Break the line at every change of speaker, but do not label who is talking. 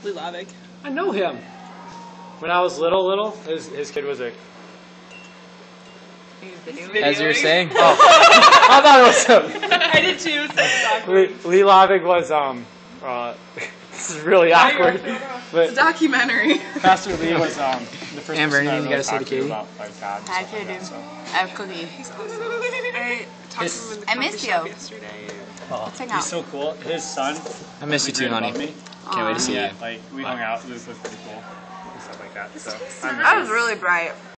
Lee Lavig.
I know him. When I was little, his kid was a...
As you were saying?
Oh, I thought it was him.
I did too. So it's awkward.
Lee Lavig was, this is really awkward. But
Documentary.
Pastor Lee was, the first
Amber,
person I
anything you
really
gotta say to
talked
Katie?
about, like, God and
Hi,
stuff like
Katie.
that, so.
I have cookie.
He's awesome. I talked to him in the
I
coffee
missed
shop
you.
yesterday.
Oh,
Let's hang
he's
out.
so cool. His son.
I miss you too, honey.
Me.
Can't wait to see you.
Yeah, like, we hung out. Luke was pretty cool and stuff like that. So,
That was really bright.